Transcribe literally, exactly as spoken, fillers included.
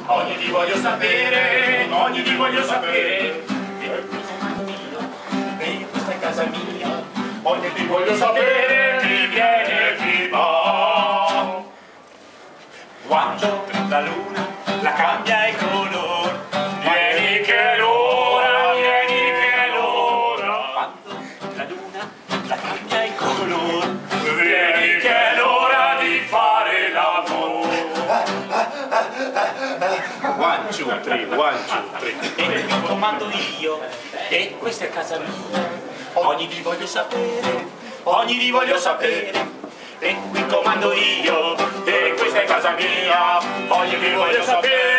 ogni di voglio sapere, ogni di voglio sapere. E questa è casa mia, ogni di voglio sapere, chi viene e chi va. Quando la luna la cambia il colore, vieni che l'ora, vieni che l'ora. Quando la luna la cambia il colore, vieni che è l'ora di fare l'amore. One, two, three, one, two, three. E qui comando io, e questa è casa mia, ogni di voglio sapere, ogni di voglio sapere. E qui comando io, e questa è casa mia, ogni di voglio sapere.